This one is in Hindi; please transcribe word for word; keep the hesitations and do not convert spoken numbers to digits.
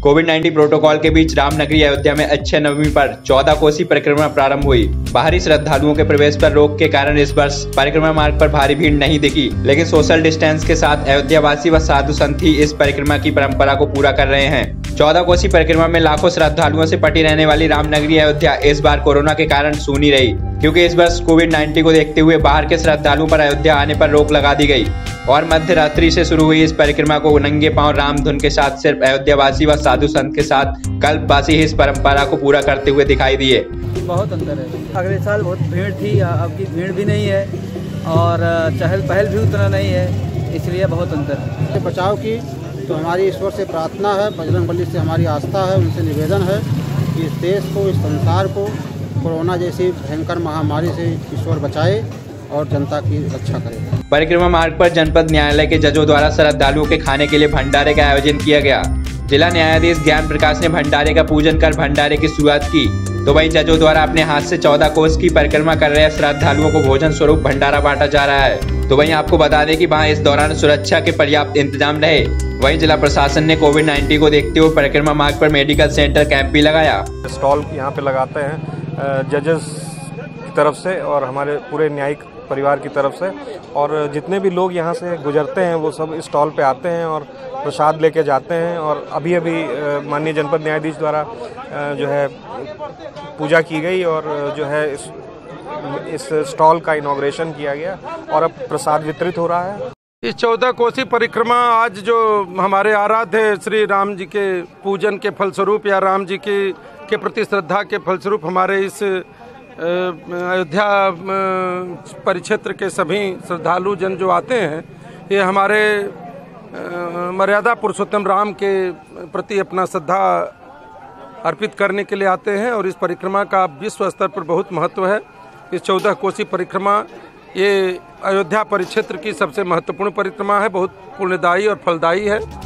कोविड नाइन्टीन प्रोटोकॉल के बीच रामनगरी अयोध्या में अक्षय नवमी पर चौदह कोसी परिक्रमा प्रारंभ हुई। बाहरी श्रद्धालुओं के प्रवेश पर रोक के कारण इस वर्ष परिक्रमा मार्ग पर भारी भीड़ नहीं दिखी, लेकिन सोशल डिस्टेंस के साथ अयोध्यावासी व साधु संत ही इस परिक्रमा की परंपरा को पूरा कर रहे हैं। चौदह कोसी परिक्रमा में लाखों श्रद्धालुओं से पटी रहने वाली रामनगरी अयोध्या इस बार कोरोना के कारण सूनी रही, क्योंकि इस वर्ष कोविड नाइन्टीन को देखते हुए बाहर के श्रद्धालुओं पर अयोध्या आने पर रोक लगा दी गई और मध्य रात्रि से शुरू हुई इस परिक्रमा को नंगे पांव रामधुन के साथ सिर्फ अयोध्यावासी व साधु संत के साथ कल्पवासी इस परंपरा को पूरा करते हुए दिखाई दिए। बहुत अंतर है। अगले साल बहुत भीड़ थी, अब की भीड़ भी नहीं है और चहल पहल भी उतना नहीं है, इसलिए बहुत अंतर है। बचाव की तो हमारी ईश्वर से प्रार्थना है, बजरंगबली से हमारी आस्था है, उनसे निवेदन है कि इस देश को, इस संसार को कोरोना जैसी भयंकर महामारी से ईश्वर बचाए और जनता की रक्षा करे। परिक्रमा मार्ग पर जनपद न्यायालय के जजों द्वारा श्रद्धालुओं के खाने के लिए भंडारे का आयोजन किया गया। जिला न्यायाधीश ज्ञान प्रकाश ने भंडारे का पूजन कर भंडारे की शुरुआत की, तो वहीं जजों द्वारा अपने हाथ से चौदह कोस की परिक्रमा कर रहे श्रद्धालुओं को भोजन स्वरूप भंडारा बांटा जा रहा है। तो वहीं आपको बता दें कि वहां इस दौरान सुरक्षा के पर्याप्त इंतजाम रहे। वहीं जिला प्रशासन ने कोविड नाइन्टीन को देखते हुए परिक्रमा मार्ग पर मेडिकल सेंटर कैंप भी लगाया। स्टॉल यहाँ पे लगाते हैं जजेस की तरफ से और हमारे पूरे न्यायिक परिवार की तरफ से, और जितने भी लोग यहाँ से गुजरते हैं वो सब इस स्टॉल पे आते हैं और प्रसाद लेके जाते हैं। और अभी अभी माननीय जनपद न्यायाधीश द्वारा जो है पूजा की गई और जो है इस इस स्टॉल का इनॉग्रेशन किया गया और अब प्रसाद वितरित हो रहा है। इस चौदह कोसी परिक्रमा आज जो हमारे आराध्य श्री राम जी के पूजन के फलस्वरूप या राम जी के के प्रति श्रद्धा के फलस्वरूप हमारे इस अयोध्या परिक्षेत्र के सभी श्रद्धालु जन जो आते हैं, ये हमारे मर्यादा पुरुषोत्तम राम के प्रति अपना श्रद्धा अर्पित करने के लिए आते हैं। और इस परिक्रमा का विश्व स्तर पर बहुत महत्व है। इस चौदह कोसी परिक्रमा ये अयोध्या परिक्षेत्र की सबसे महत्वपूर्ण परिक्रमा है, बहुत पुण्यदायी और फलदायी है।